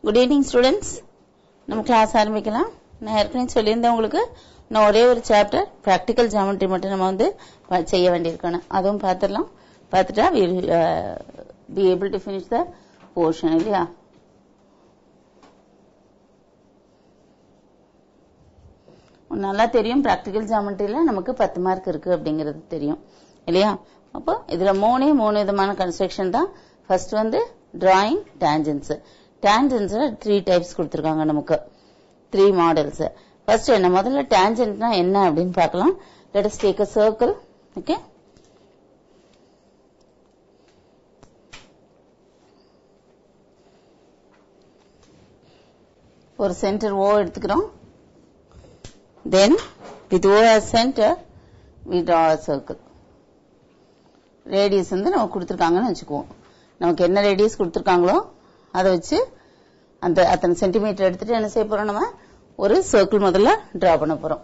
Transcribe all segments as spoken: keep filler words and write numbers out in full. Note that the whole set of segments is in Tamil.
Good evening students. நம்ம கிளாஸ் ஆரம்பிக்கலாம். நான் ஏற்கனவே சொல்லியிருந்தேன் உங்களுக்கு நான் ஒரே ஒரு சாப்டர் practical geometry மட்டும் நம்ம வந்து செய்ய வேண்டியிருக்கணும். அதுவும் பார்த்துடலாம். பார்த்துட்டா we will uh, be able to finish the portion இல்லையா? நல்லா தெரியும் practical geometryல நமக்கு பத்து மார்க் இருக்கு அப்படிங்கிறது தெரியும் இல்லையா? அப்போ இதுல மூணே மூணு விதமான கன்ஸ்ட்ரக்ஷன் தான். ஃபர்ஸ்ட் வந்து drawing tangents. tangents three types கொடுத்திருக்காங்க நமக்கு. Three models. ஃபர்ஸ்ட் என்ன முதல்ல tangentனா என்ன அப்படின்னு பார்க்கலாம். let us take a circle. okay ஒரு சென்டர் O எடுத்துக்கிறோம். then with O as center we draw a circle. Radius வந்து நமக்கு கொடுத்திருக்காங்கன்னு வச்சுக்குவோம். நமக்கு என்ன ரேடியஸ் கொடுத்திருக்காங்களோ அதை வச்சு அந்த அத்தனை சென்டிமீட்டர் எடுத்துட்டு என்ன செய்ய போறோம், நம்ம ஒரு சர்க்கிள் முதல்ல டிரா பண்ண போறோம்.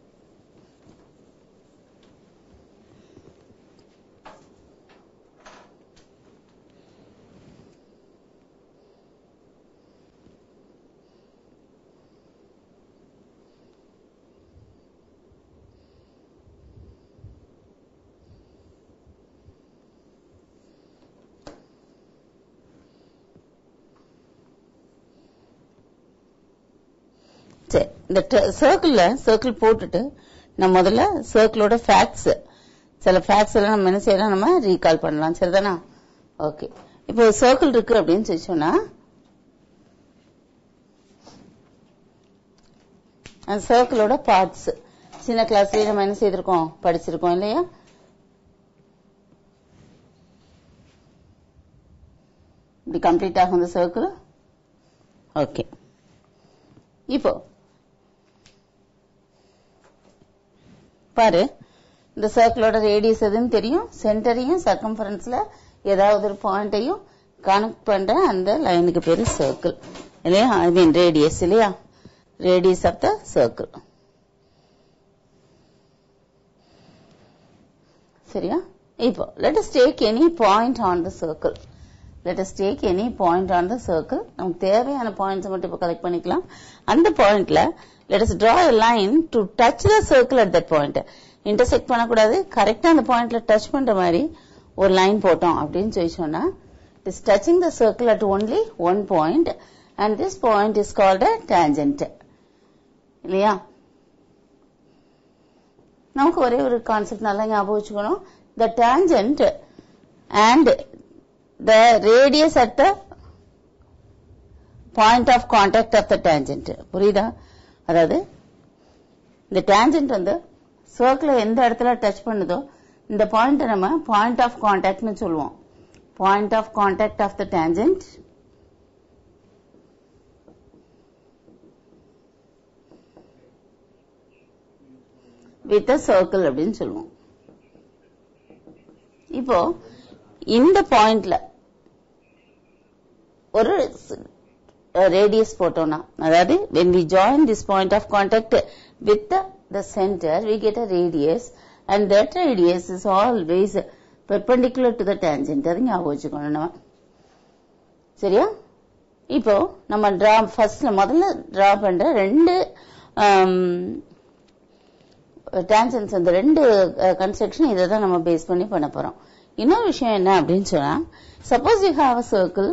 இந்த சர்க்கிள்ல சர்க்கிள் போட்டுட்டு நம்ம முதல்ல சர்க்கிளோட ஃபேக்ட்ஸ் சில ஃபேக்ட்ஸ் எல்லாம் நம்ம என்ன செய்யலாம், நம்ம ரீகால் பண்ணலாம். சரிதானா? ஓகே. இப்போ சர்க்கிள் இருக்கு அப்படின்னு சொல்லி சொன்னா அந்த சர்க்கிளோட பார்ட்ஸ் சின்ன கிளாஸ்லயே நம்ம என்ன செய்திருக்கோம், படிச்சிருக்கோம் இல்லையா? இப்படி கம்ப்ளீட் ஆகும் இந்த சர்க்கிள். ஓகே. இப்போ பாரு, இந்த சர்க்கிளோட ரேடியஸ் எதுன்னு தெரியும், சென்டரையும் சர்க்கம்ஃபரன்ஸ்ல ஏதாவது ஒரு பாயிண்டையும் கனெக்ட் பண்ற அந்த லைனுக்கு பேரு சர்க்கிள் இல்லையா? ஐ மீன் ரேடியஸ் இல்லையா? Radius of the circle. சரியா? இப்போ let us take any point on the circle. let us take any point on the circle. நமக்கு தேவையான பாயிண்ட்ஸ் மட்டும் இப்ப கலெக்ட் பண்ணிக்கலாம். அந்த பாயிண்ட்ல let us draw a line to touch the circle at that point. Intersect பண்ணக்கூடாது, கரெக்டா அந்த பாயிண்ட்ல டச் பண்ற மாதிரி ஒரு லைன் போட்டோம் அப்படின்னு சொல்லி சொன்னா it is touching the circle at only one point and this point is called a tangent. இல்லையா? நமக்கு ஒரே ஒரு கான்செப்ட் நல்லா ஞாபகம் வச்சுக்கணும். the tangent and the radius at the point of contact of the tangent. புரியுதா? அதாவது இந்த டேஞ்சன்ட் வந்து சர்க்கிள எந்த இடத்துல டச் பண்ணுதோ இந்த பாயிண்ட் நம்ம பாயிண்ட் ஆஃப் கான்டாக்ட்னு சொல்லுவோம். Point of contact of the tangent with a circle அப்படின்னு சொல்லுவோம். இப்போ இந்த பாயிண்ட்ல ஒரு radius போட்டோம்னா, அதாவது when we join this point of contact with the, the center we get a radius and that radius is always perpendicular to the tangent. அது ஞாபகம் வச்சுக்கணும் நம்ம. சரியா? இப்போ நம்ம டிரா ஃபர்ஸ்ட்ல முதல்ல டிரா பண்ற ரெண்டு டான்ஜென்ட்ஸ் அந்த ரெண்டு கன்ஸ்ட்ரக்ஷன் இதை தான் நம்ம பேஸ் பண்ணி பண்ண போறோம். இன்னொரு விஷயம் என்ன அப்படின்னு சொன்னா, suppose you have a circle,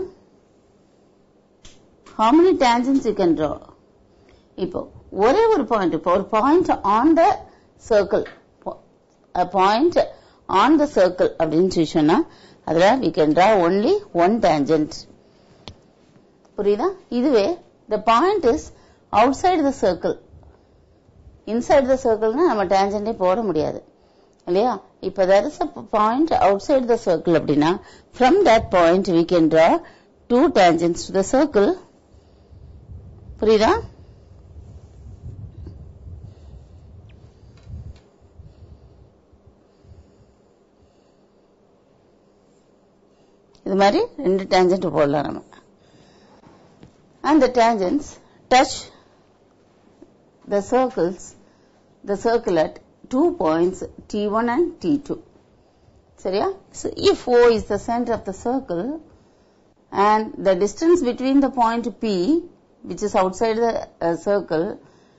how many tangents you can draw? இப்போ ஒரே ஒரு பாயிண்ட், இப்போ ஒரு point on the circle, a point on the circle அப்படின்னு சொல்லி சொன்னா அதுல we can draw only one tangent. புரியுதா? இதுவே the point is outside the circle, inside the circle னா நம்ம tangent போட முடியாது இல்லையா? இப்போ there is a point outside the circle அப்படின்னா from that point we can draw two tangents to the circle. புரியுதா? இது மாதிரி ரெண்டு டான்ஜென்ட் போடலாம் நம்ம. and the tangents touch the circles the circle at two points T one and T two. சரியா? so if O is the center of the circle and the distance between the point P, which is outside the uh, circle,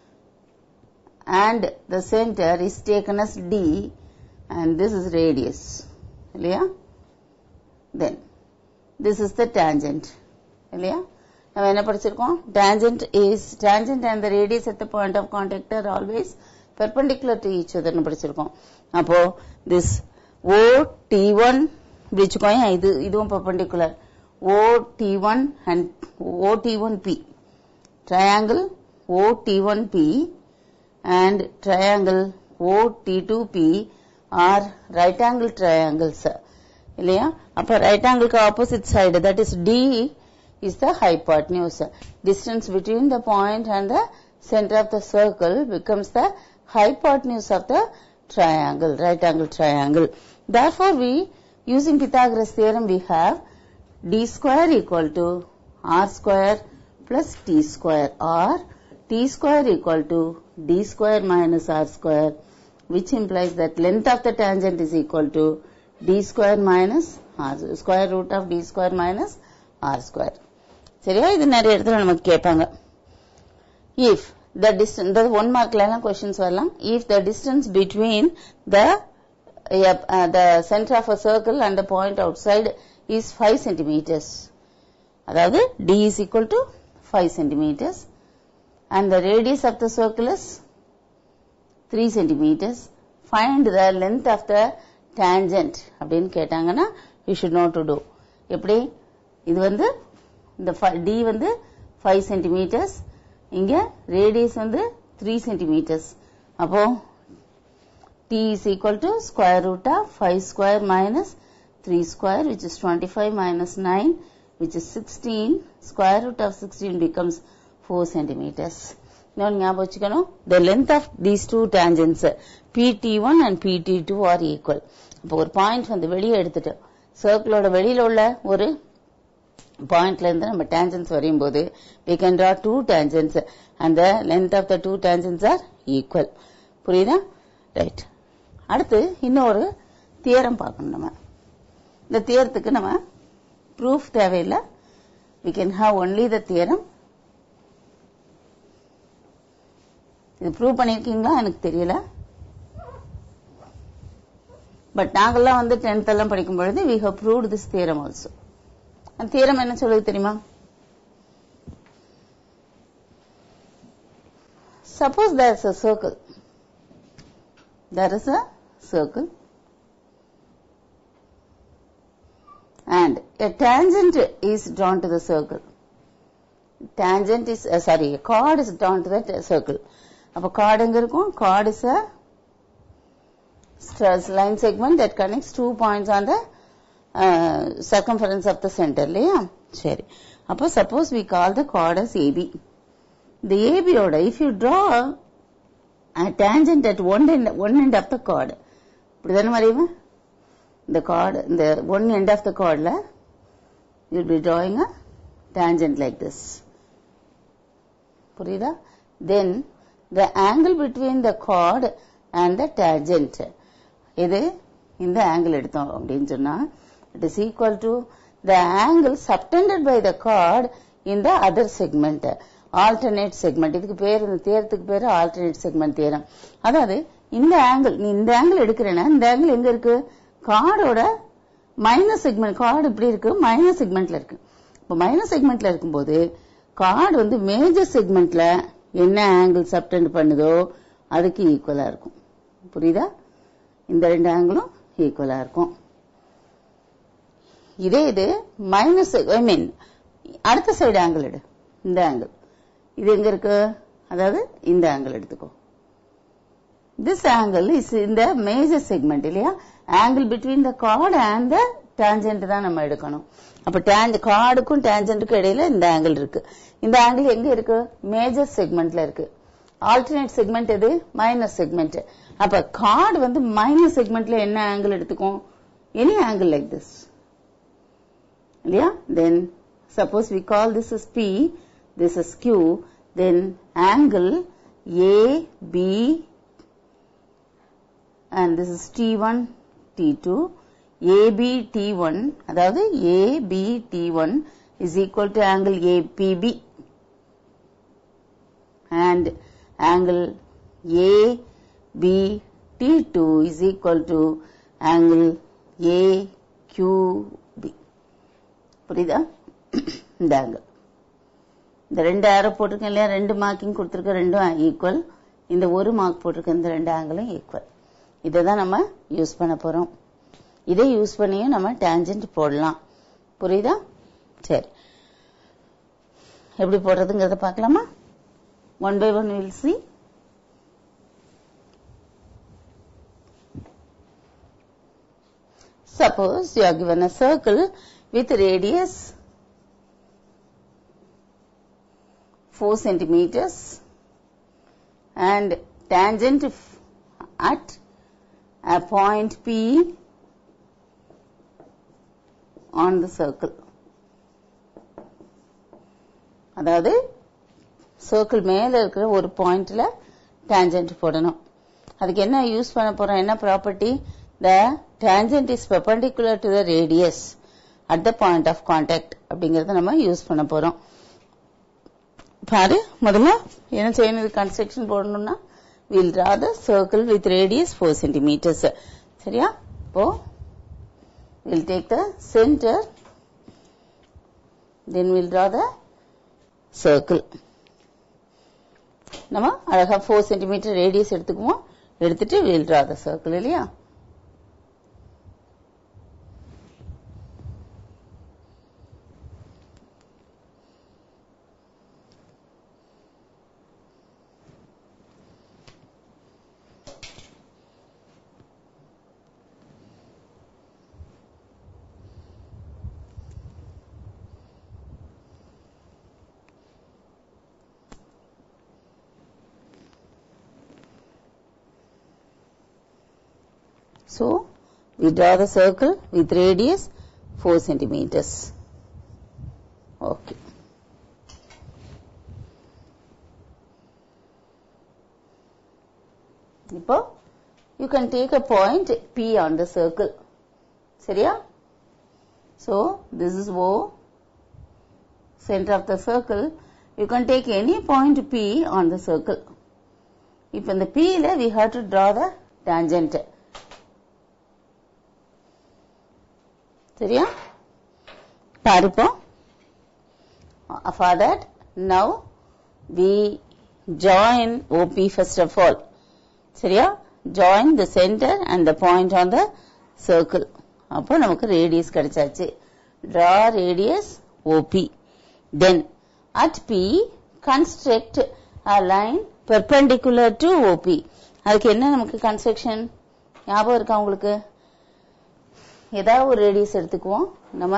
and the center is taken as D, and this is radius. Yeah? Then this is the tangent. Yeah? Now என்ன படிச்சிருக்கோம்? Tangent is tangent and the radius at the point of contact are always perpendicular to each other னு படிச்சிருக்கோம். அப்போ this O T one பிரிச்சுக்கோங்க, இது இதுவும் perpendicular. O T one and O T one P. Triangle O T one P and triangle O T two P are right angle triangles. இல்லையா? அப்ப right angle க்கு opposite side, that is D, is the hypotenuse. Distance between the point and the center of the circle becomes the hypotenuse of the triangle, right angle triangle. Therefore, we, using Pythagoras theorem, we have D square equal to R square plus T square, or T square equal to D square minus R square, which implies that length of the tangent is equal to D square minus R, square root of D square minus R square. சரியா? இது நிறைய இடத்துல நமக்கு கேட்பாங்க. If the distance, the one mark ல எல்லாம் questions வரலாம். If the distance between the uh, uh, the center of a circle and the point outside is five centimeters, அதாவது D is equal to five centimeters and the radius of the circle is three centimeters, find the length of the tangent அப்படின்னு கேட்டாங்கன்னா you should know to do. எப்படி? இது வந்து இந்த D வந்து five centimeters, இங்க radius வந்து three centimeters. அப்போ T is equal to square root of five square minus three square, which is twenty-five minus nine, which is sixteen. Square root of sixteen becomes four centimeters. Now, ஞாபகம் வச்சுக்கணும், the length of these two tangents P T one and P T two are equal. அப்போ ஒரு பாயிண்ட் வந்து வெளியே எடுத்துட்டு சர்க்கிளோட வெளியில உள்ள ஒரு பாயிண்ட்ல இருந்து நம்ம tangents வரையும் போது we can draw two tangents and the length of the two tangents are equal. புரியுதா? ரைட். அடுத்து இன்னொரு தியரம் பார்க்கணும். நம்ம இந்த தியரத்துக்கு நம்ம ப்ரூஃப் தேவையில்லை, we can have only the theorem. இது ப்ரூவ் பண்ணிருக்கீங்களா எனக்கு தெரியல, பட் நாங்கெல்லாம் வந்து டென்த் எல்லாம் படிக்கும் பொழுது we have proved this theorem also. அந்த தியரம் என்ன சொல்லுது தெரியுமா? Suppose there is a circle. There is a circle and a tangent is drawn to the circle. Tangent is uh, sorry, a chord is drawn to that circle. அப்ப chord எங்க இருக்கும்? Chord is a line segment that connects two points on the uh, circumference of the center. இல்லையா? சரி. அப்ப suppose we call the chord as A B. The A B ஓட if you draw a tangent at one end, one end of the chord, இப்படிதானே வரையுமா? The chord, the one end of the chord la you will be drawing a tangent like this. புரியுதா? Then the angle between the chord and the tangent, இது இந்த angle எடுத்தோம் அப்படின்னு சொன்னா it is equal to the angle subtended by the chord in the other segment, alternate segment. இதுக்கு பேர், இந்த தேரத்துக்கு பேரு alternate segment தேரம். அதாவது இந்த angle, நீ இந்த angle எடுக்கிறேன்னா இந்த angle எங்க இருக்கு? கார்டோட மைனஸ் செக்மெண்ட். கார்டு இப்படி இருக்கு, மைனஸ் செக்மெண்ட்ல இருக்கு. இப்போ மைனஸ் செக்மெண்ட்ல இருக்கும்போது கார்டு வந்து மேஜர் செக்மெண்ட்ல என்ன ஆங்கிள் சப்டெண்ட் பண்ணுதோ அதுக்கு ஈக்குவலா இருக்கும். புரியுதா? இந்த ரெண்டு ஆங்கிளும் ஈக்குவலா இருக்கும். இதே இது மைனஸ் ஐ மீன் அடுத்த சைடு ஆங்கிள் எடு, இந்த ஆங்கிள் இது எங்க இருக்கு? அதாவது இந்த ஆங்கிள் எடுத்துக்கோ. This angle is in the major segment. இல்லையா? angle between the chord and the tangent தான் நம்ம எடுக்கணும். அப்ப கார்டுக்கும் டேஞ்சன்ட்டுக்கும் இடையில இந்த ஆங்கிள் இருக்கு. இந்த ஆங்கிள் எங்க இருக்கு? மேஜர் செக்மெண்ட்ல இருக்கு. ஆல்டர்னேட் செக்மெண்ட் எது? Minus segment. அப்ப கார்டு வந்து மைனஸ் செக்மெண்ட்ல என்ன ஆங்கிள் எடுத்துக்கும்? Any angle like this. இல்லையா? then suppose we call this as P, this is Q, then angle A B and this is T one T two, A B T one, அதாவது A B T one is equal to angle A P B and angle A B T two is equal to angle A Q B. புரியுதா? இந்த angle. இந்த ரெண்டு arrow போட்டிருக்கேன் இல்லையா, ரெண்டு மார்க்கிங் கொடுத்திருக்க, ரெண்டும் ஈக்குவல். இந்த ஒரு மார்க் போட்டிருக்க இந்த ரெண்டு ஆங்கிளும் ஈக்குவல். இதை தான் நம்ம யூஸ் பண்ண போறோம். இதை யூஸ் பண்ணியும் நம்ம டான்ஜென்ட் போடலாம். புரியுதா? சரி, எப்படி போடுறதுங்கிறத பார்க்கலாமா? One by one will see. Suppose you are given a circle with radius four centimeters and tangent at a point P on the circle. அதாவது சர்க்கிள் மேல இருக்கிற ஒரு பாயிண்ட்ல டான்ஜென்ட் போடணும். அதுக்கு என்ன யூஸ் பண்ண போறோம், என்ன property? the tangent is perpendicular to the radius at the point of contact அப்படிங்கறத நம்ம யூஸ் பண்ண போறோம். பாரு, முதல்ல என்ன செய்யணும், கன்ஸ்ட்ரக்ஷன் போடணும்னா we'll draw the circle with radius four centimeters. சரியா? இப்போ we'll take the center, then we'll draw the circle. நம்ம அழகா four centimeter radius எடுத்துக்குவோம். எடுத்துட்டு we'll draw the circle இல்லையா? So, we draw the circle with radius four centimeters. Okay. இப்போ you can take a point P on the circle. சரியா? So, this is O, center of the circle. You can take any point P on the circle. இப்போ இந்த P ல we have to draw the tangent. சரியா? பாருப்போ. For that, now we join O P first of all. சரியா? Join the center and the point on the circle. அப்போ நமக்கு radius கிடைச்சாச்சு. Draw radius O P. Then, at P, construct a line perpendicular to O P. அதுக்கு என்ன நமக்கு கன்ஸ்ட்ரக்ஷன் ஞாபகம் இருக்கா உங்களுக்கு? ஏதாவது ஒரு ரேடியஸ் எடுத்துக்குவோம் நம்ம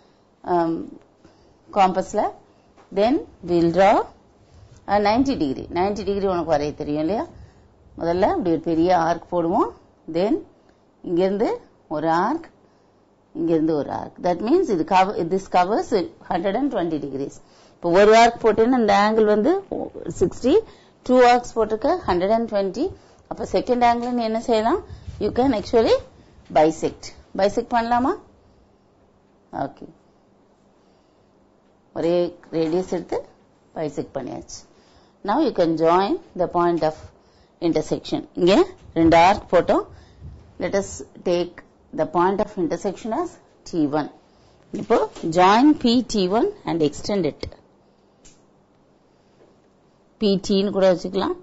காம்பஸ்ல. Then will draw ninety degree. Ninety degree உனக்கு வரைய தெரியும் இல்லையா? முதல்ல இப்படி ஒரு பெரிய ஆர்க் போடுவோம். தென் இங்கிருந்து ஒரு ஆர்க், இங்கிருந்து ஒரு ஆர்க். தட் மீன்ஸ் இது this covers hundred and twenty degrees. இப்போ ஒரு ஆர்க் போட்டேன்னா இந்த ஆங்கிள் வந்து சிக்ஸ்டி, டூ ஆர்க்ஸ் போட்டிருக்க ஹண்ட்ரட் அண்ட் டுவெண்ட்டி. அப்போ செகண்ட் ஆங்கிள் நீ என்ன செய்யலாம்? You can actually bisect. Bisect பண்ணலாமா? ஓகே, ஒரே ரேடியஸ் எடுத்து பைசெக்ட் பண்ணியாச்சு. Now you can join the point of intersection. இங்க ரெண்டு ஆர்க் போட்டோம். Let us take the point of intersection as T one. இப்போ join P T one and extend it. P T ன்னு கூட வச்சுக்கலாம்.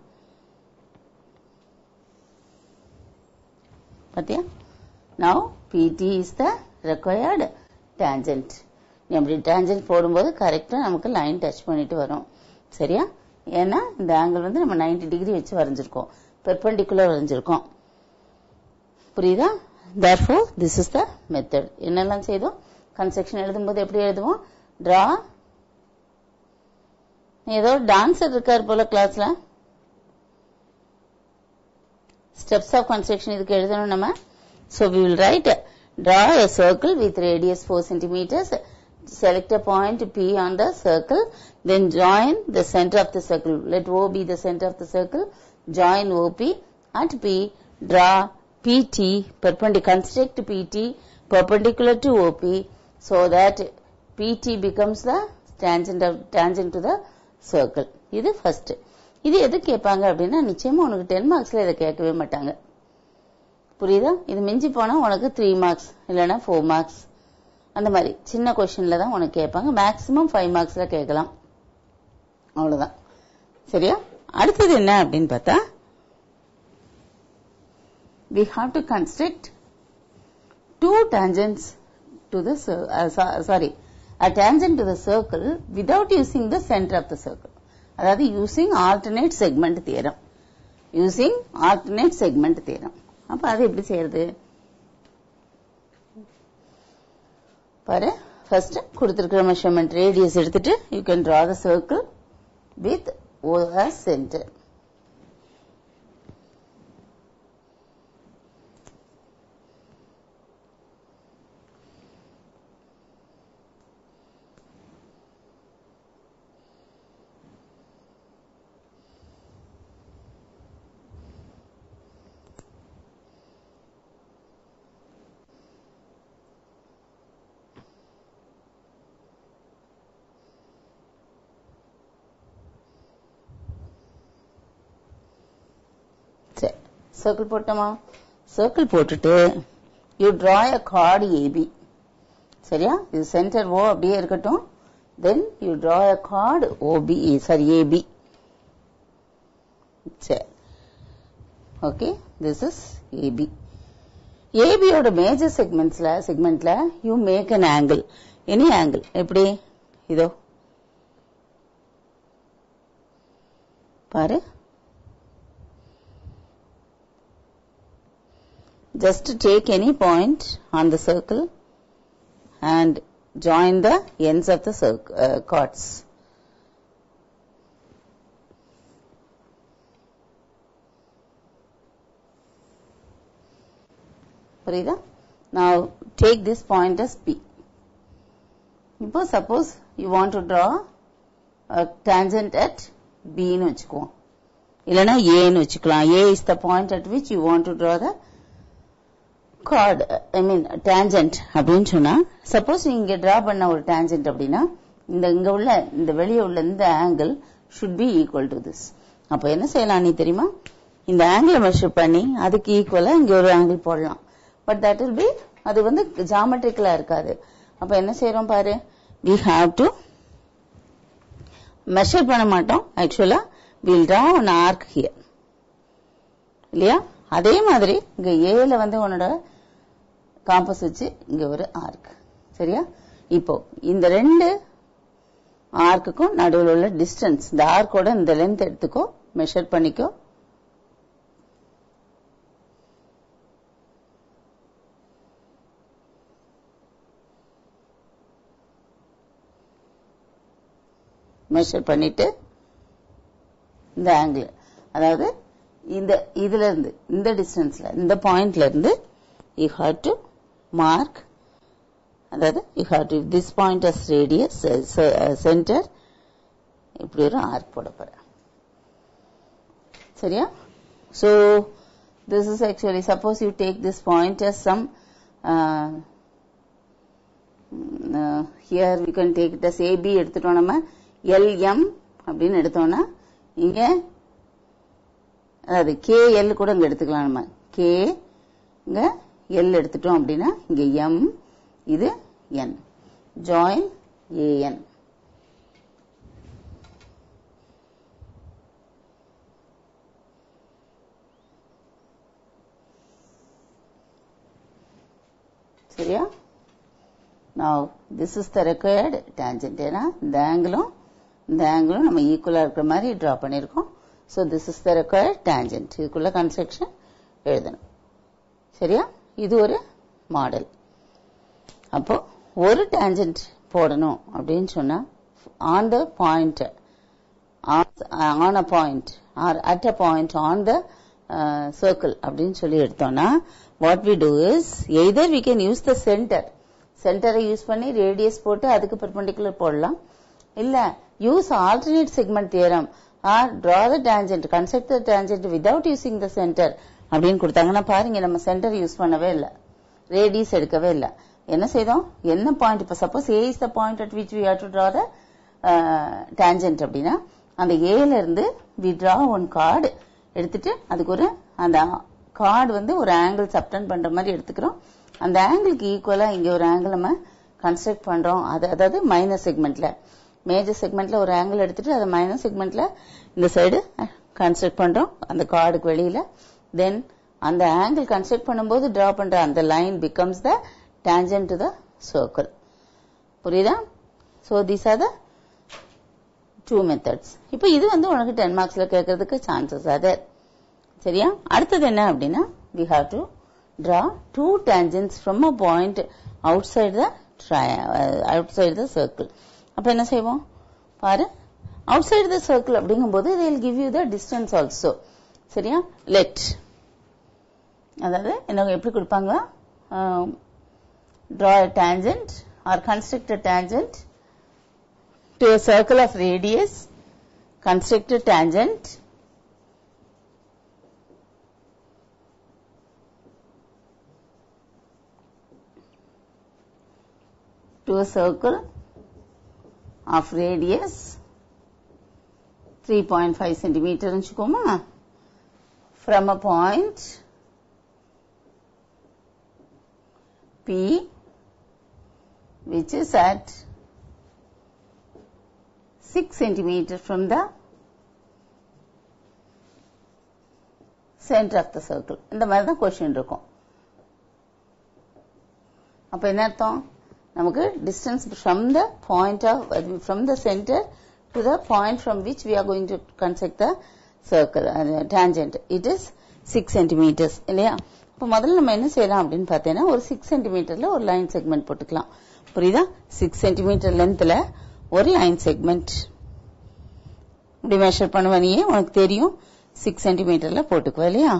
பாத்தியா? Now P T is the required tangent. நம்ம tangent போடும்போது கரெக்டா நமக்கு லைன் டச் பண்ணிட்டு வரும். சரியா? ஏன்னா இந்த ஆங்கிள் வந்து நம்ம நைன்டி டிகிரி வச்சு வரைஞ்சிருக்கோம், பெர்பெண்டிகுலர் வரைஞ்சிருக்கோம். புரியுதா? therefore this is the method. என்னெல்லாம் செய்தோம்? கன்ஸ்ட்ரக்ஷன் எழுதும்போது எப்படி எழுதுவோம்? draw. ஏதோ டான்சர் இருக்கார் போல கிளாஸ்ல. ஸ்டெப்ஸ் ஆஃப் கன்ஸ்ட்ரக்ஷன் இதுக்கு எழுதணும் நம்ம. So we will write, draw a circle with radius four centimeters. Select a point P on the circle. Then join the center of the circle. Let O be the center of the circle. Join O P. At P, draw P T, perpendicular. Construct P T perpendicular to O P so that P T becomes the tangent of tangent to the circle. இது first. இது எது கேட்பாங்க அப்படின்னா நிச்சயமா உனக்கு ten மார்க்ஸ்ல இதை கேட்கவே மாட்டாங்க. புரியுதா? இது மிஞ்சி போனா உனக்கு three மார்க்ஸ் இல்லனா four மார்க்ஸ் அந்த மாதிரி சின்ன क्वेश्चनல தான் உனக்கு கேட்பாங்க. மேக்ஸிமம் five மார்க்ஸ்ல கேட்கலாம். அவ்வளவுதான். சரியா? அடுத்து என்ன அப்படினு பார்த்தா we have to construct two tangents to the uh, sorry a tangent to the circle without using the center of the circle. அதாவது using alternate segment theorem. using alternate segment theorem. அப்ப அது எப்படி செய்யறது? பாரு, first கொடுத்திருக்கிற measurement radius எடுத்துட்டு you can draw the circle with O as center. circle போட்டோமா? circle போட்டுட்டு you draw a chord A B. சரியா? இது center O அப்படியே இருக்கட்டும். then you draw a chord O B, sorry A B. சரி. okay, this is A B. A B ஓட major segmentsல segmentல you make an angle. any angle. எப்படி? இதோ பாரு, just take any point on the circle and join the ends of the circle, uh, chords. புரியுதா? Now take this point as P. இப்போ suppose you want to draw a tangent at B னு வச்சுக்குவோம், இல்லனா A னு வச்சுக்கலாம். A is the point at which you want to draw the chord, I mean tangent அப்படின்னு சொன்னா, suppose நீங்க டிரா பண்ண ஒரு tangent அப்படின்னா இந்த இங்க உள்ள இந்த வெளியே உள்ள இந்த angle should be equal to this. அப்ப என்ன செய்யலாம் நீ தெரியுமா? இந்த angle measure பண்ணி அதுக்கு ஈக்குவலா இங்க ஒரு angle போடலாம். but that will be, அது வந்து ஜியோமெட்ரிக்கலா இருக்காது. அப்ப என்ன செய்றோம் பாரு, we have to measure பண்ண மாட்டோம். actually we'll draw an arc here. இல்லையா? அதே மாதிரி இங்க ஏல வந்து உன்னோட காம்பஸ் வச்சு இங்க ஒரு ஆர்க். சரியா? இப்போ இந்த ரெண்டு ஆர்க்குக்கும் நடுவில் உள்ள டிஸ்டன்ஸ், இந்த ஆர்க்கோட இந்த லென்த் எடுத்துக்கோ, மெஷர் பண்ணிக்கோ. மெஷர் பண்ணிட்டு இந்த ஆங்கிள், அதாவது இந்த இதுல இருந்து இந்த டிஸ்டன்ஸ்ல இந்த பாயிண்ட்ல இருந்து you have to mark, அதாவது you have to this point as radius uh, center, இப்படி ஒரு ஆர்க் போட போற. சரியா? so this is actually, suppose you take this point as some uh, uh, here we can take it as A B எடுத்துட்டோம். நம்ம L M அப்படின்னு எடுத்தோம்னா இங்க அதாவது K L கூட இங்க எடுத்துக்கலாம். நம்ம K இங்க L எடுத்துட்டோம் அப்படின்னா இங்க M, இது N, join A N. சரியா? now this is the required tangent. ஏன்னா இந்த ஆங்கிளும் இந்த ஆங்கிளும் நம்ம ஈக்குவலா இருக்கிற மாதிரி டிரா பண்ணிருக்கோம். so this is the required tangent. இதுக்குள்ள கன்ஸ்ட்ரக்ஷன் எழுதணும். சரியா? இது ஒரு மாடல். அப்போ ஒரு tangent போடணும் அப்படின்னு சொன்னா on the point, on a point or at a point on the uh, circle அப்படின்னு சொல்லி எடுத்தோம்னா what we do is either we can use the center, சென்டரை யூஸ் பண்ணி ரேடியஸ் போட்டு அதுக்கு பெர்பெண்டிகுலர் போடலாம், இல்ல use alternate segment theorem or draw the tangent, construct the tangent without using the center அப்படின்னு கொடுத்தாங்கன்னா பாருங்க, நம்ம சென்டர் யூஸ் பண்ணவே இல்லை, ரேடியஸ் எடுக்கவே இல்லை. என்ன செய்தோம், என்ன பாயிண்ட், இப்ப suppose A is the point at which we have to draw the tangent அப்படின்னா அந்த ஏல இருந்து வி டிரா ஒன் கார்டு எடுத்துட்டு அதுக்கு ஒரு அந்த கார்டு வந்து ஒரு ஆங்கிள் சப்டெண்ட் பண்ற மாதிரி எடுத்துக்கிறோம். அந்த ஆங்கிளுக்கு ஈக்குவலா இங்க ஒரு ஆங்கிள் நம்ம கன்ஸ்ட்ரக்ட் பண்றோம். அது அதாவது மைனர் செக்மெண்ட்ல மேஜர் செக்மெண்ட்ல ஒரு ஆங்கிள் எடுத்துட்டு அதை மைனர் செக்மெண்ட்ல இந்த சைடு கன்ஸ்ட்ரக்ட் பண்றோம் அந்த கார்டுக்கு வெளியில. தென் அந்த ஆங்கிள் கன்ஸ்ட்ரக்ட் பண்ணும்போது டிரா பண்ற அந்த line becomes the tangent to the circle. புரியுதா? So these are the two methods. இப்போ இது வந்து உனக்கு டென் மார்க்ஸ்ல கேட்கறதுக்கு சான்சஸ் அது. சரியா? அடுத்தது என்ன அப்படின்னா we have to draw two tangents from a point outside the uh, outside the circle. அப்ப என்ன செய்வோம் பாரு, outside the circle அப்படிங்கும்போது they will give you the distance also. சரியா? let அதாவது என்ன எப்படி கொடுப்பாங்க, draw a tangent or construct a tangent to a circle of radius, construct a tangent to a circle of radius three point five centimeter வச்சுக்கோமா, from a point P which is at six centimeters from the center of the circle. இந்த மாதிரி தான் क्वेश्चन இருக்கும். அப்ப என்ன அர்த்தம், நமக்கு distance from the point of from the center to the point from which we are going to construct the circle uh, tangent, it is six centimeters இல்லையா? இப்ப முதல்ல நம்ம என்ன செய்யலாம் அப்படின்னு பார்த்தேன்னா ஒரு சிக்ஸ் சென்டிமீட்டர்ல ஒரு லைன் செக்மெண்ட் போட்டுக்கலாம். புரியுதா? சிக்ஸ் சென்டிமீட்டர் லென்த்ல ஒரு லைன் செக்மெண்ட் இப்படி மெஷர் பண்ணுவனியே உனக்கு தெரியும், சிக்ஸ் சென்டிமீட்டர்ல போட்டுக்குவா இல்லையா?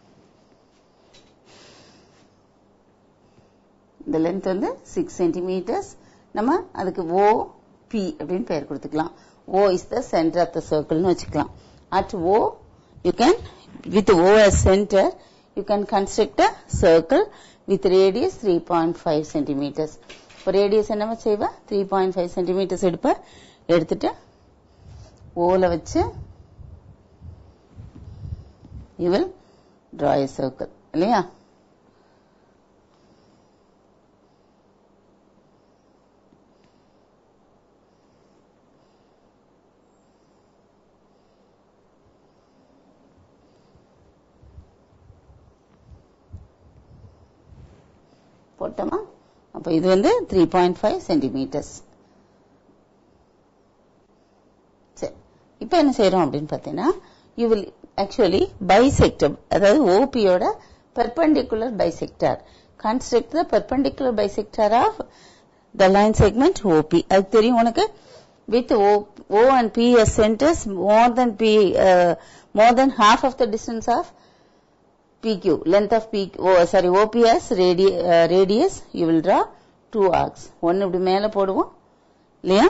இந்த லென்த் வந்து சிக்ஸ் சென்டிமீட்டர்ஸ். நம்ம அதுக்கு ஓ பி அப்படின்னு பெயர் கொடுத்துக்கலாம். O is the center of the circle னு வச்சுக்கலாம். At O you can with O as center you can construct a circle with radius three point five centimeters. இப்போ ரேடியஸ் என்ன செய்வ, three point five centimeters எடுப்ப, எடுத்துட்டு ஓல வச்சு you will draw a circle இல்லையா? போட்டோமா? அப்ப இது வந்து three point five centimeters. சரி, இப்ப என்ன செய்யறோம் அப்படின்னு பார்த்தீங்கன்னா you will actually bisect, அதாவது O P யோட perpendicular bisector, construct the perpendicular bisector of the line segment O P. அது தெரியும் உனக்கு, with O, O and P as centers, more than P uh, more than half of the distance of P Q, length of P, oh, sorry, O P as radi, uh, radius, you will draw two arcs. ஒன்னு இப்படி மேல போடுவோம் இல்லையா?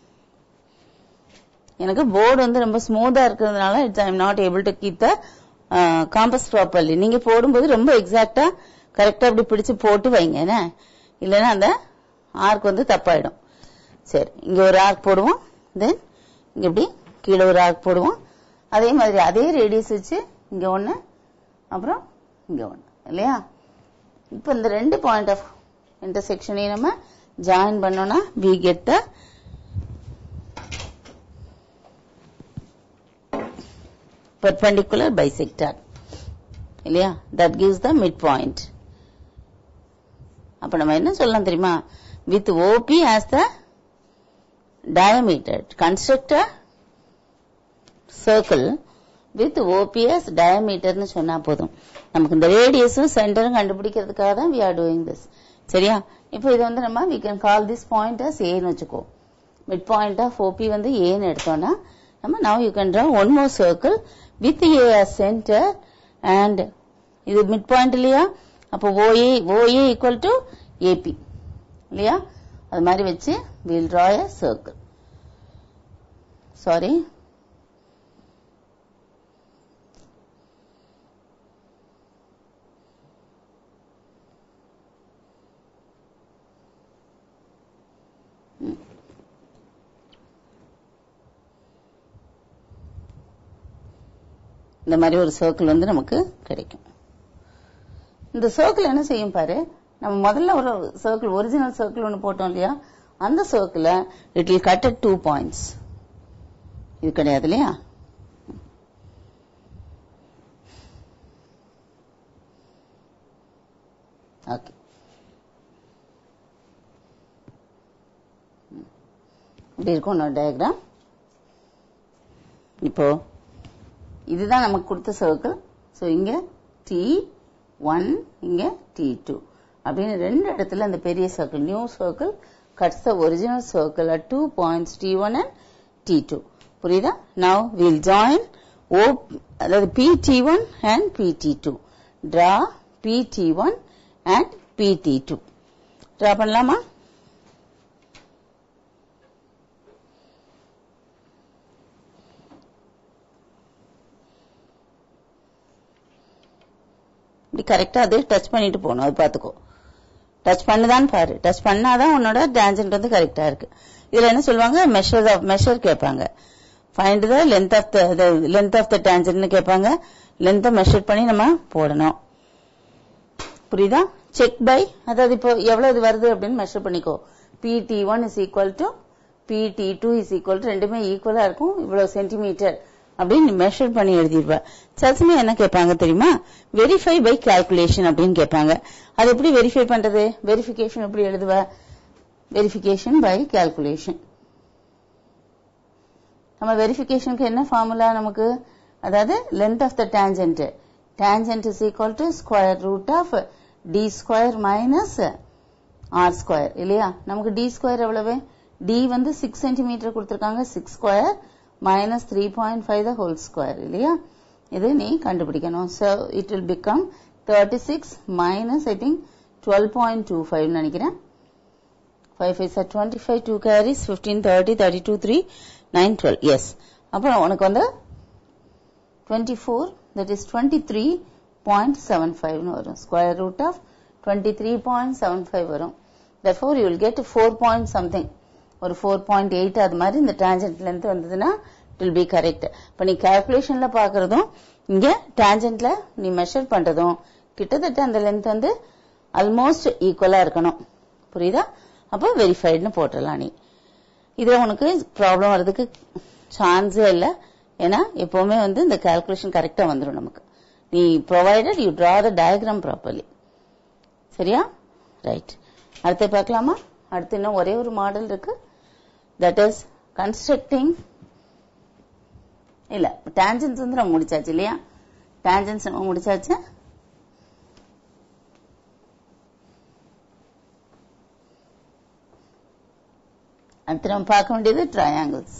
எனக்கு போர்டு வந்து ரொம்ப ஸ்மூத்தா இருக்கிறதுனால I am not able to keep the uh, compass properly. நீங்க போடும்போது ரொம்ப எக்ஸாக்ட்டா கரெக்டா இப்படி பிடிச்சு போட்டு வைங்க, என்ன இல்லைன்னா அந்த ஆர்க் வந்து தப்பாயிடும். சரி, இங்க ஒரு ஆர்க் போடுவோம், தென் இங்க இப்படி கீழே ஒரு ஆர்க் போடுவோம். அதே மாதிரி அதே ரேடியஸ் வச்சு இங்க ஒன்னு, அப்புறம் இங்க ஒண்ணு இல்லையா? இப்ப இந்த ரெண்டு பாயிண்ட் ஆஃப் இன்டர்செக்ஷனையும் நம்ம ஜாயின் பண்ணோம்னா we get the perpendicular bisector இல்லையா? that gives the midpoint. அப்ப நம்ம என்ன சொல்லலாம் தெரியுமா, with O P as the diameter construct a circle with O P as diameter னு சொன்னா போதும். நமக்கு இந்த ரேடியஸும் சென்டரும் கண்டுபிடிக்கிறதுக்காக தான் we are doing this. சரியா? இப்போ இது வந்து நம்ம we can call this point as A னு வச்சுக்கோ. mid point of O P வந்து A னு எடுத்தோம்னா நம்ம now you can draw one more circle with A as center and இது mid point இல்லையா? அப்போ O A O A equal to A P இல்லையா? அது மாதிரி வச்சு we will draw a circle. Sorry. இந்த மாதிரி ஒரு சர்க்கிள் வந்து நமக்கு கிடைக்கும். இந்த சர்க்கிள் என்ன செய்யும் பாரு, நம்ம முதல்ல ஒரு சர்க்கிள் ஒரிஜினல் சர்க்கிள் ஒன்று போட்டோம் இல்லையா, அந்த circle it will cut at two points. இது கிடையாது இல்லையா? ஓகே, இப்படி இருக்கும் இன்னொரு டயக்ராம். இப்போ இதுதான் நமக்கு கொடுத்த சர்க்கிள். ஸோ இங்க டி ஒன், இங்க டி டூ அப்படின்னு ரெண்டு இடத்துல இந்த பெரிய circle new circle cuts the original circle at two points T one and T two. புரியுதா? Now we'll join O, அதாவது P T one and P T two. Draw P T one and P T two. Draw பண்ணலாமா? இப்படி கரெக்டா அதே டச் பண்ணிட்டு போகணும். அது பார்த்துக்கோ. டச் பண்ணுதான் பாரு. டச் பண்ணாதான் உன்னோட டான்ஜென்ட் வந்து கரெக்டா இருக்கு. இதுல என்ன சொல்லுவாங்க, மெஷர் ஆஃப் மெஷர் கேட்பாங்க. Find the length of the length of the டான்ஜென்ட்னு கேட்பாங்க. லென்த்தை மெஷர் பண்ணி நம்ம போடணும். புரியுதா? செக் பை, அதாவது இப்போ எவ்வளவு இது வருது அப்படின்னு மெஷர் பண்ணிக்கோ. P T one is equal to P T two is equal to ரெண்டுமே ஈக்குவலா இருக்கும், இவ்வளவு சென்டிமீட்டர் அப்படின்னு மெஷர் பண்ணி எழுதிருப்பா. சசமே என்ன கேட்பாங்க தெரியுமா, வெரிஃபை பை கால்குலேஷன் அப்படின்னு கேட்பாங்க. அது எப்படி வெரிஃபை பண்றது? வெரிஃபிகேஷன் எப்படி எழுதுவ? Verification by calculation. நம்ம வெரிஃபிகேஷனுக்கு என்ன ஃபார்முலா நமக்கு, அதாவது length of the tangent. Tangent is equal to square root of D square minus R square இல்லையா? நமக்கு டி ஸ்கொயர் எவ்வளவு? டி வந்து சிக்ஸ் சென்டிமீட்டர் கொடுத்திருக்காங்க, six square minus three point five the whole square இல்லையா? இது நீ கண்டுபிடிக்கணும். So it will become thirty-six minus I think twelve point two five நினைக்கிறேன். five fives are twenty-five, two carries fifteen, thirty, thirty-two, three, nine, twelve. Yes. அப்புறம் உனக்கு வந்து twenty-four, that is twenty-three point seven five னு வரும். Square root of twenty-three point seven five வரும். Therefore you will get four point something. ஒரு four point eight அது மாதிரி இந்த டான்ஜென்ட் லென்த் வந்ததுன்னா it will be correct. இப்ப நீ கால்குலேஷன்ல பாக்குறதும் இங்க டான்ஜென்ட்ல நீ மெஷர் பண்றதும் கிட்டத்தட்ட அந்த லென்த் வந்து ஆல்மோஸ்ட் ஈக்குவலா இருக்கணும். புரியுதா? அப்போ வெரிஃபைடுன்னு போட்டுடலாம். நீ இதுல உனக்கு ப்ராப்ளம் வர்றதுக்கு சான்ஸே இல்லை. ஏன்னா எப்பவுமே வந்து இந்த கால்குலேஷன் கரெக்டா வந்துடும் நமக்கு. நீ provided you draw the diagram properly. சரியா? ரைட். அடுத்து பார்க்கலாமா? அடுத்து இன்னும் ஒரே ஒரு மாடல் இருக்கு. That is constructing, இல்ல tangents வந்து நம்ம முடிச்சாச்சு இல்லையா? tangents நம்ம முடிச்சாச்சு. அடுத்து நம்ம பார்க்க வேண்டியது triangles.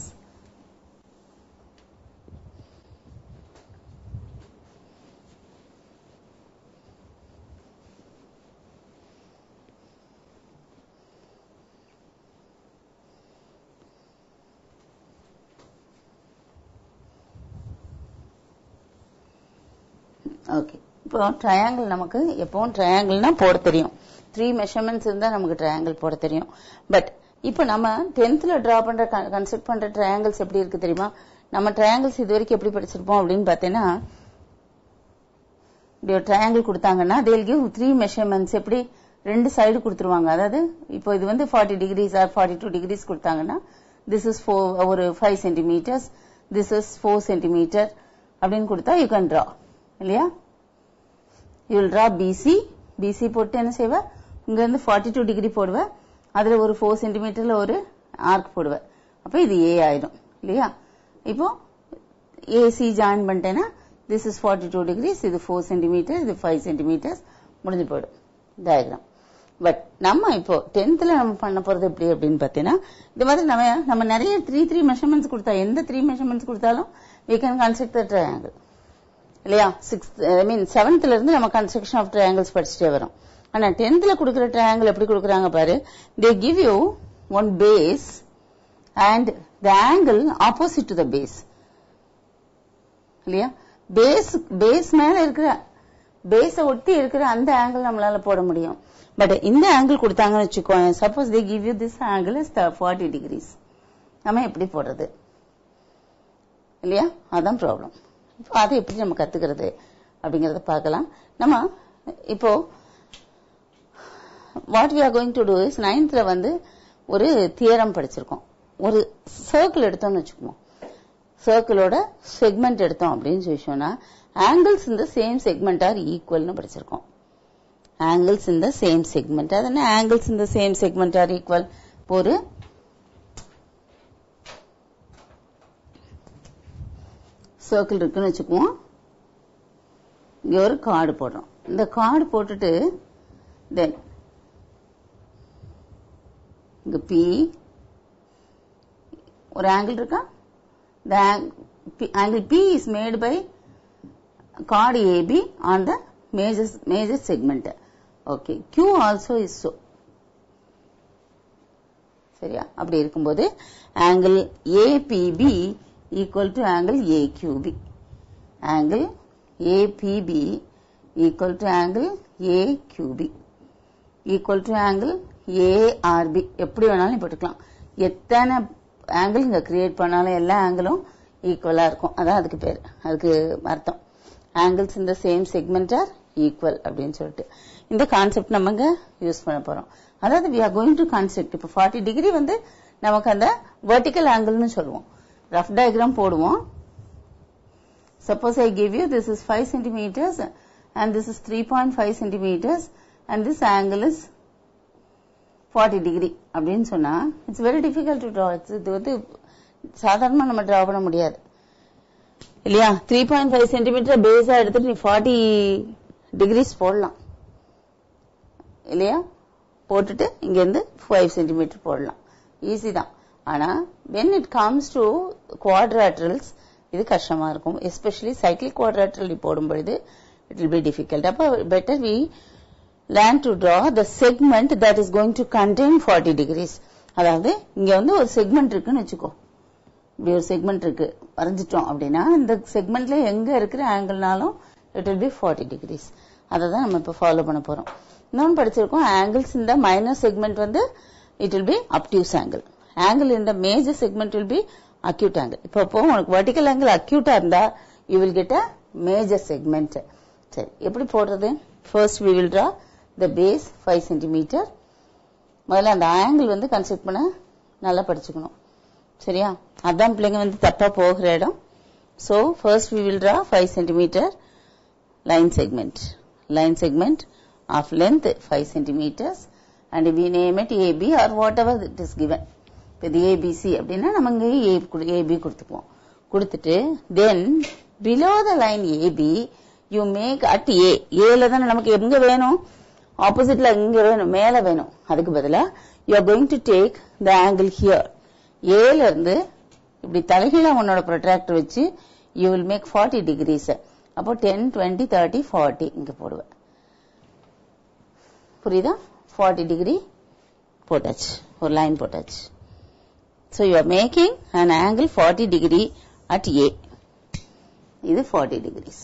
ஓகே, இப்போ ட்ரையாங்கிள் நமக்கு எப்பவும் ட்ரையாங்கிள்னா போட தெரியும். த்ரீ மெஷர்மெண்ட்ஸ் இருந்தா நமக்கு ட்ரையாங்கிள் போட தெரியும். பட் இப்போ நம்ம டென்த்ல டிரா பண்ற கன்ஸ்ட்ரக்ட் பண்ற ட்ரையாங்கிள்ஸ் எப்படி இருக்கு தெரியுமா? நம்ம ட்ரையாங்கிள்ஸ் இது வரைக்கும் எப்படி படிச்சிருப்போம் அப்படின்னு பார்த்தீங்கன்னா, இப்படி ஒரு ட்ரையாங்கிள் கொடுத்தாங்கன்னா they will give three measurements. எப்படி ரெண்டு சைடு கொடுத்துருவாங்க. அதாவது இப்போ இது வந்து forty degrees or forty two degrees கொடுத்தாங்கன்னா திஸ் இஸ் ஒரு five centimetres, this is four centimetre அப்படின்னு கொடுத்தா யூ கேன் டிரா இல்லையா? You will draw PC. PC போட்டு என்ன செய்வ, இங்க இருந்து ஃபார்ட்டி டூ டிகிரி போடுவ, அதுல ஒரு ஃபோர் சென்டிமீட்டர்ல ஒரு ஆர்க் போடுவ. அப்ப இது ஏ ஆயிடும் இல்லையா? இப்போ ஏசி ஜாயின் பண்ணிட்டேன்னா this is forty two degrees, இது ஃபோர் சென்டிமீட்டர், இது ஃபைவ் சென்டிமீட்டர்ஸ், முடிஞ்சு போயிடும் டயக்ராம். பட் நம்ம இப்போ டென்த்ல நம்ம பண்ண போறது எப்படி அப்படின்னு பாத்தீங்கன்னா, இந்த மாதிரி நம்ம நம்ம நிறைய த்ரீ த்ரீ மெஷர்மெண்ட்ஸ் கொடுத்தா, எந்த த்ரீ மெஷர்மெண்ட்ஸ் கொடுத்தாலும் we can construct the triangle இல்லையா? சிக்ஸ்த் ஐ மீன் செவன்த்ல இருந்து நம்ம கன்ஸ்ட்ரக்ஷன் ஆஃப் ட்ரையாங்கிள்ஸ் படிச்சுட்டே வரோம். ஆனா டென்த்ல கொடுக்குற ட்ரையாங்கிள் எப்படி கொடுக்குறாங்க பாரு. They give you one base and the angle opposite to the base இல்லையா? பேஸ் பேஸ் மேல இருக்கிற பேஸ ஒட்டி இருக்கிற அந்த ஆங்கிள் நம்மளால போட முடியும். பட் இந்த ஆங்கிள் கொடுத்தாங்கன்னு வச்சுக்கோங்க, suppose they give you this angle is forty degrees, நம்ம எப்படி போடுறது இல்லையா? அதான் ப்ராப்ளம் அதை எப்படி நம்ம கத்துக்கிறது அப்படிங்கறத பார்க்கலாம். நம்ம இப்போ what we are going to do is நைன்த்ல வந்து ஒரு தியரம் படிச்சிருக்கோம். ஒரு சர்க்கிள் எடுத்தோம்னு வச்சுக்கோம். சர்க்கிளோட செக்மெண்ட் எடுத்தோம் அப்படின்னு சொல்லிச்சோம்னா angles in the same segment are ஈக்குவல்னு படிச்சிருக்கோம். Angles in the same segment, அது என்ன angles in the same segment are equal? ஒரு சர்க்கிள் இருக்குன்னு வச்சுக்குவோம். இங்க ஒரு கார்டு போடுறோம். இந்த கார்டு போட்டுட்டு தென் இங்க P ஒரு ஆங்கிள் இருக்கா? the angle P is made by chord A B on the major major segment. Okay, Q also is so. சரியா? அப்படி இருக்கும்போது angle A P B equal to angle A Q B. Angle A P B equal to angle A Q B equal to angle A R B. எப்படி வேணாலும் போட்டுக்கலாம். எத்தனை ஆங்கிள் இங்க கிரியேட் பண்ணாலும் எல்லா ஆங்கிளும் ஈக்குவலா இருக்கும். அதான் அதுக்கு பேர், அதுக்கு அர்த்தம். ஆங்கிள்ஸ் இந்த சேம் செக்மெண்ட் ஆர் ஈக்குவல் அப்படின்னு சொல்லிட்டு இந்த கான்செப்ட் நம்ம இங்க யூஸ் பண்ண போறோம். அதாவது we are going to construct. இப்போ ஃபார்ட்டி டிகிரி வந்து நமக்கு அந்த வெர்டிக்கல் ஆங்கிள்னு சொல்லுவோம். ரஃப் டயக்ராம் போடுவோம். Suppose I give you this is five centimeters and this is three point five centimeters and this angle is forty degree அப்படின்னு சொன்னா it's very difficult to draw. இது வந்து சாதாரணமா நம்ம டிரா பண்ண முடியாது இல்லையா? three point five centimeter பேஸா எடுத்துட்டு நீ forty டிகிரிஸ் போடலாம் இல்லையா? போட்டுட்டு இங்க இருந்து five centimeter போடலாம், ஈஸி தான். ஆனா when it comes to quadrilaterals இது கஷ்டமா இருக்கும். எஸ்பெஷலி சைக்கிள் குவாட்ரிலேட்டரல் போடும் பொழுது it will be difficult. அப்ப better we learn to draw the segment that is going to contain forty degrees. அதாவது இங்க வந்து ஒரு செக்மெண்ட் இருக்குன்னு வச்சுக்கோ. இப்படி ஒரு செக்மெண்ட் இருக்கு வரைஞ்சிட்டோம் அப்படின்னா இந்த செக்மெண்ட்ல எங்க இருக்கிற ஆங்கிள்னாலும் it will be forty degrees. அதை தான் நம்ம இப்ப ஃபாலோ பண்ண போறோம். இன்னொன்னு படிச்சிருக்கோம், ஆங்கிள்ஸ் இந்த மைனர் செக்மெண்ட் வந்து it will be obtuse angle. Angle in the major segment will be acute angle. இப்போ உனக்கு vertical angle acute இருந்தா you will get a major segment. சரி, எப்படி போடுறது? First we will draw the base five centimeter. முதல்ல அந்த ஆங்கிள் வந்து கன்ஸ்ட்ரக்ட் பண்ண நல்லா படிச்சுக்கணும். சரியா? அதான் பிள்ளைங்க வந்து தப்பா போகிற இடம். So first we will draw five centimeter line segment. Line segment of length five centimeters and we name it A B or whatever it is given. இது A B C அப்படின்னா நம்ம இங்க A B கொடுத்துக்குவோம். கொடுத்துட்டு then below the line A B you make at A. Aல தான் நமக்கு எங்க வேணும்? ஆப்போசிட்ல இங்க வேணும், மேல வேணும். அதுக்கு பதிலா you are going to take the angle here. Aல இருந்து இப்படி தலைகீழா உன்னோட ப்ரொட்ராக்டர் வச்சு you will make forty degrees. அப்போ ten, twenty, thirty, forty இங்க போடுவேன். புரியுதா? forty degree போட்டாச்சு, ஒரு லைன் போட்டாச்சு. So you are making an angle forty degree at A. இது forty degrees.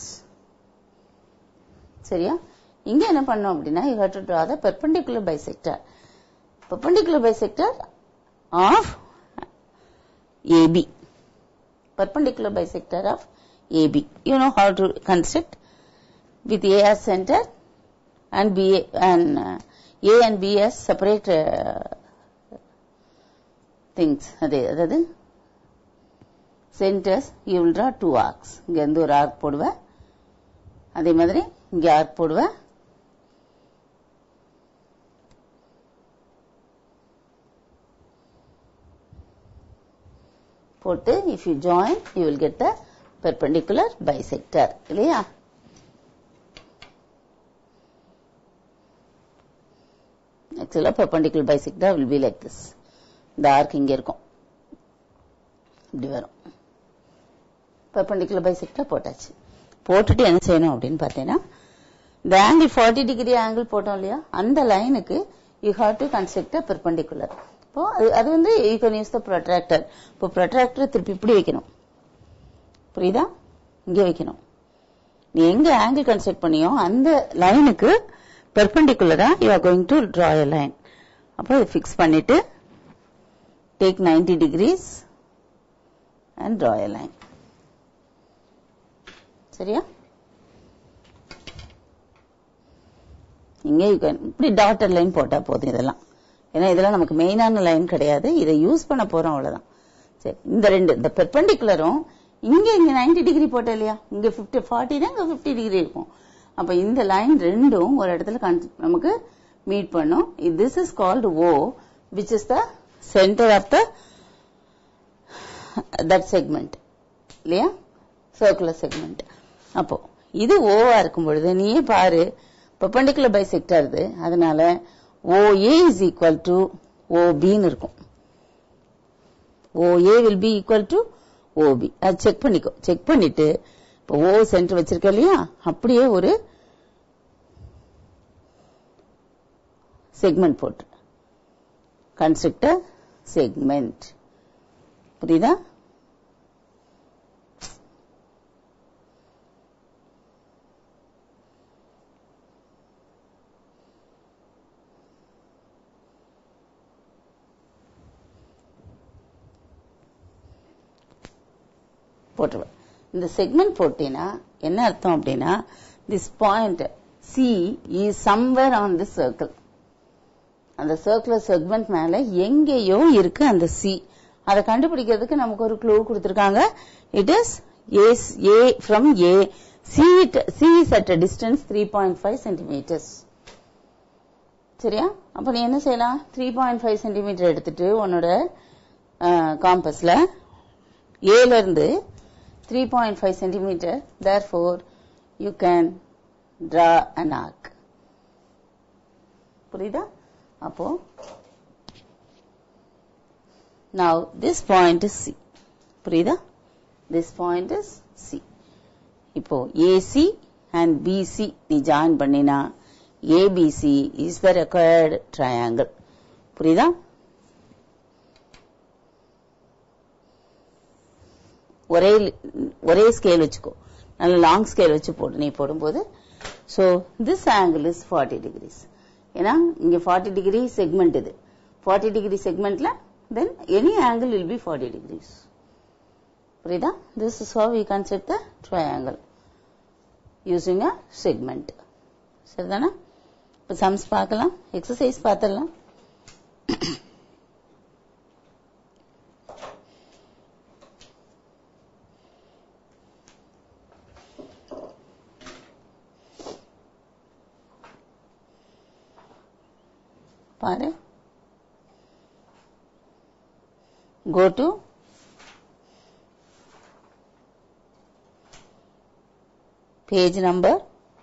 சரியா? இங்க என்ன பண்ணோம் அப்படின்னா you have to draw the perpendicular bisector. Perpendicular bisector of A B. Perpendicular bisector of A B. You know how to construct with A as center and B and uh, A and B as separate uh, things. அதே அதாவது centers you will draw two arcs. இங்க இருந்து ஒரு arc போடுவேன், அதே மாதிரி இங்க arc போடுவேன். போட்டு if you join you will get the perpendicular bisector. இல்லையா? Actually perpendicular bisector will be like this. இந்த arc இங்க இருக்கும், இப்படி வரும். perpendicular bisector போட்டாச்சு. போட்டுட்டு என்ன செய்யணும் அப்படின்னு பார்த்தீங்கன்னா இந்த angle forty degree angle போட்டோம் இல்லையா, அந்த லைனுக்கு you have to construct a perpendicular. இப்போ அது வந்து you can use the protractor. இப்போ protractor திருப்பி இப்படி வைக்கணும். புரியுதா? இங்கே வைக்கணும். நீ எங்க ஆங்கிள் கன்ஸ்ட்ரக்ட் பண்ணியோ அந்த லைனுக்கு பெர்பெண்டிகுலரா you are going to draw a line. அப்போ இதை ஃபிக்ஸ் பண்ணிட்டு take ninety degrees and draw a line. சரியா? இங்கே இப்படி டாட்டர் லைன் போட்டா போதும் இதெல்லாம். ஏன்னா இதெல்லாம் நமக்கு மெயினான லைன் கிடையாது, இதை யூஸ் பண்ண போறோம் அவ்வளவுதான். சரி, இந்த ரெண்டு இந்த பெர்பெண்டிகுலரும் இங்க இங்க நைன்டி டிகிரி போட்ட இல்லையா, இங்க பிப்டி ஃபார்ட்டி தான் இங்க பிப்டி டிகிரி இருக்கும். அப்ப இந்த லைன் ரெண்டும் ஒரு இடத்துல நமக்கு மீட் பண்ணும். This is called O, which is the center of the that segment இல்லையா, circular segment. அப்போ இது ஓவா இருக்கும் பொழுது நீயே பாரு perpendicular bisector இது, அதனால O A is equal to O B ன்னு இருக்கும். O A will be equal to O B. அது செக் பண்ணிக்கோ. செக் பண்ணிட்டு இப்போ O சென்டர் வச்சிருக்க இல்லையா, அப்படியே ஒரு செக்மெண்ட் போட்டு கன்ஸ்ட்ரக்ட் செக்மெண்ட். புரியுதா? போட்டுருவேன். இந்த செக்மெண்ட் போட்டீங்கன்னா என்ன அர்த்தம் அப்படின்னா, this point C is somewhere on the circle. அந்த சர்க்குலர் செக்மெண்ட் மேல எங்கேயோ இருக்கு அந்த C. அதை கண்டுபிடிக்கிறதுக்கு நமக்கு ஒரு க்ளூ கொடுத்திருக்காங்க. It is A from A. C is at a distance three point five centimeters. சரியா? அப்ப நீ என்ன செய்யலாம், three point five centimeter எடுத்துட்டு உன்னோட காம்பஸ்ல ஏல இருந்து three point five centimeter, therefore you can draw an arc. புரியுதா? அப்போ now this point is C. புரியுதா? this point is C. இப்போ A C and B C நீ ஜாயின் பண்ணினா A B C is the required triangle. புரியுதா? ஒரே ஒரே ஸ்கேல் வச்சுக்கோ, நல்ல லாங் ஸ்கேல் வச்சு போடு நீ போடும்போது. So this angle is forty degrees. ஏன்னா இங்க ஃபார்ட்டி டிகிரி செக்மெண்ட், இது ஃபார்ட்டி டிகிரி செக்மெண்ட்ல then any angle will be forty degrees. புரியுதா? This is how we construct the triangle using a segment. சரிதானா? இப்ப சம்ஸ் பார்க்கலாம், எக்ஸசைஸ் பார்த்துடலாம். பாரு, go to page number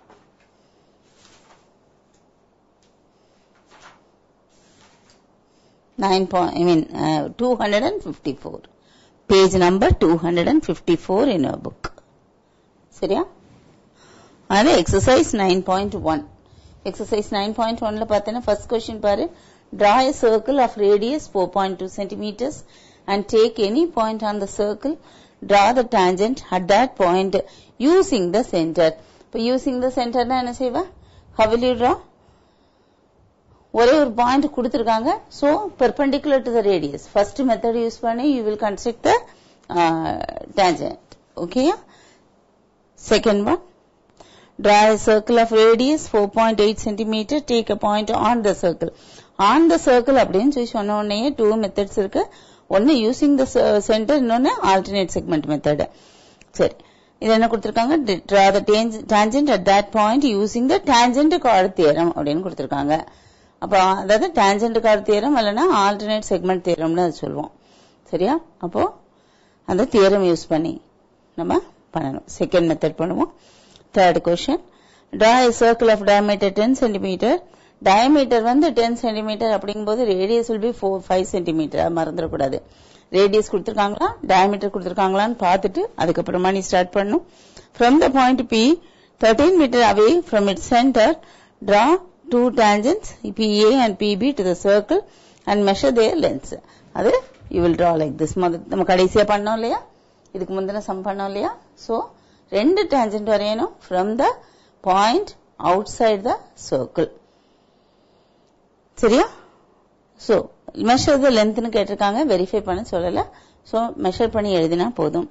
nine point, I mean uh, two hundred fifty-four. Page number two hundred fifty-four in your book. சரியா? அது exercise nine point one. Exercise nine point one ல பார்த்தேன்னா first question பாரு, draw a circle of radius four point two centimeters and take any point on the circle, draw the tangent at that point using the center. இப்போ using the center னா என்ன செய்வா? How will you draw? ஒரே ஒரு பாயிண்ட் கொடுத்திருக்காங்க. so perpendicular to the radius. first method use பண்ணி you will construct the uh, tangent. okay? second one, draw a circle of radius four point eight centimeter, take a point on the circle. on the circle அப்படின்னு சொல்லி சொன்ன உடனே two methods இருக்கு. ஒன்னு using the center, இன்னொன்னு alternate segment method. சரி, இது என்ன கொடுத்திருக்காங்க, draw the tangent at that point using the tangent chord theorem அப்படின்னு கொடுத்திருக்காங்க. அப்ப அதாவது tangent chord theorem இல்லனா alternate segment theoremனு அது சொல்லுவோம். சரியா? அப்போ அந்த theorem யூஸ் பண்ணி நம்ம பண்ணணும். செகண்ட் மெத்தட் பண்ணுவோம். third question, draw a circle of diameter ten centimeter. diameter வந்து ten centimeter அப்படிங்கும்போது radius will be four five centimeter. மறந்துட கூடாது. radius கொடுத்திருக்காங்களா diameter கொடுத்திருக்காங்களான்னு பார்த்துட்டு அதுக்கப்புறமா நீ ஸ்டார்ட் பண்ணணும். from the point P thirteen meter away from its center, draw two tangents P A and P B to the circle and measure their lengths. அது you will draw like this. நம்ம கடைசியா பண்ணோம் இல்லையா, இதுக்கு முந்தின சம் பண்ணோம் இல்லையா. so ரெண்டு tangent வரையணும் from the point outside the circle. சரியா? so measure the length னு கேட்டிருக்காங்க, வெரிஃபை பண்ண சொல்லல. so measure பண்ணி எழுதினா போதும்.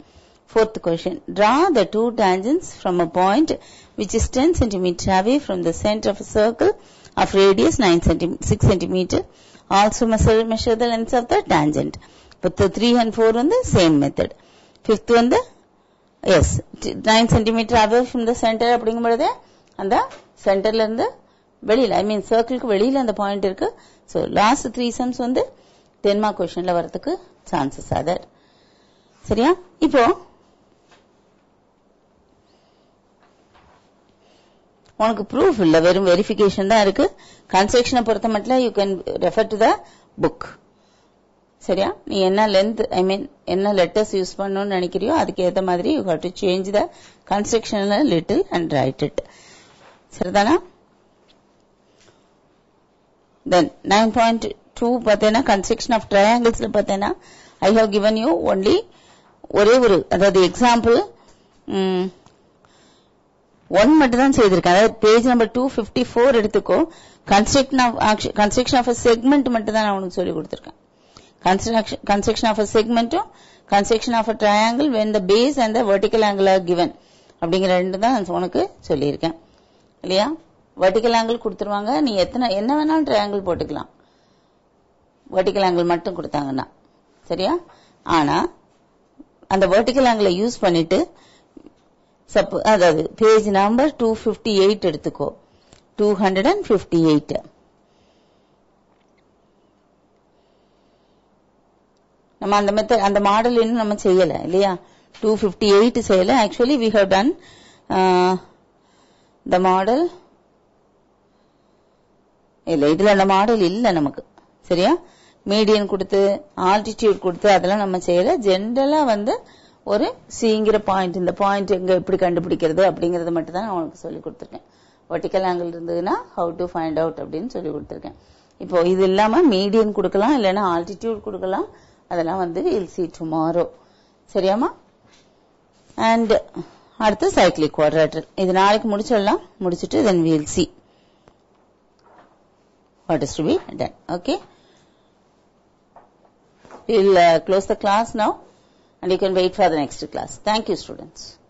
Fourth question. Draw the two tangents from a point which is ten centimeters away from the center of a circle of radius nine centimeters, six centimeters. Also measure, measure the lengths of the tangent. But the three and four on the same method. Fifth one the, yes, nine centimeters away from the center அப்படிங்கும்போது அந்த சென்டர்ல இருந்து வெளியில, ஐ மீன் சர்க்கிளுக்கு வெளியில அந்த பாயிண்ட் இருக்கு. ஸோ லாஸ்ட் த்ரீ சம்ஸ் வந்து டென் மார்க் கொஸ்டின்ல வரதுக்கு சான்சஸ் அதர். சரியா? இப்போ உனக்கு ப்ரூஃப் இல்ல, வெறும் வெரிஃபிகேஷன் தான் இருக்கு. கன்ஸ்ட்ரக்ஷனை பொறுத்த மட்டும் you can refer to the book. சரியா? நீ என்ன லென்த், ஐ மீன் என்ன லெட்டர்ஸ் யூஸ் பண்ணணும்னு நினைக்கிறியோ அதுக்கு ஏற்ற மாதிரி you have to change the construction little and write it. சரிதானா? தென் நைன் பாயிண்ட் டூ பார்த்தேன்னா கன்ஸ்ட்ரக்ஷன் ஆஃப் ட்ரையாங்கிள்ஸ்ல பார்த்தேன்னா I have given you only ஒரே ஒரு, அதாவது எக்ஸாம்பிள் ஒன் மட்டும் தான் செய்திருக்கேன். அதாவது page number two fifty four எடுத்துக்கோ. Construction of construction of segment மட்டும் தான் நான் உனக்கு சொல்லி கொடுத்திருக்கேன். கன்ஸ்ட்ரக்ஷன் ஆஃப் செக்மெண்ட்டும் construction of triangle when the base and the vertical angle are given அப்படிங்கிற ரெண்டு தான் உனக்கு சொல்லியிருக்கேன் இல்லையா? வெர்டிக்கல் ஆங்கிள் கொடுத்துருவாங்க, நீ எத்தனை என்ன வேணாலும் ட்ரையாங்கிள் போட்டுக்கலாம் வெர்டிக்கல் ஆங்கிள் மட்டும் கொடுத்தாங்கன்னா. சரியா? ஆனா அந்த வெர்டிக்கல் ஆங்கிளை யூஸ் பண்ணிட்டு சப்போ அதாவது page number two fifty eight எடுத்துக்கோ. Two hundred and fifty eight நம்ம அந்த மெத்தட் அந்த மாடல் இன்னும் நம்ம செய்யல இல்லையா? டூ பிப்டி எயிட் செய்யல. Actually we have done the model இல்ல, இதுல அந்த மாடல் இல்ல நமக்கு. சரியா? மீடியன் கொடுத்து ஆல்டிடியூட் கொடுத்து அதெல்லாம் நம்ம செய்யல. ஜென்ரலா வந்து ஒரு சிங்கிற பாயிண்ட், இந்த பாயிண்ட் எங்க எப்படி கண்டுபிடிக்கிறது அப்படிங்கறது மட்டும் தான் நான் உனக்கு சொல்லி கொடுத்திருக்கேன். வெர்டிக்கல் ஆங்கிள் இருந்ததுன்னா ஹவு டு ஃபைண்ட் அவுட் அப்படின்னு சொல்லி கொடுத்திருக்கேன். இப்போ இது இல்லாம மீடியன் கொடுக்கலாம், இல்லைன்னா ஆல்டிடியூட் கொடுக்கலாம். அதெல்லாம் வந்து we'll see tomorrow. சரியாமா? அண்ட் அடுத்து சைக்ளிக் குவாட்ரேட்டர். இது நாளைக்கு முடிச்சிடலாம். முடிச்சிட்டு then we'll see what is to be done. Okay? We'll uh, close the class now and you can wait for the next class. Thank you, students.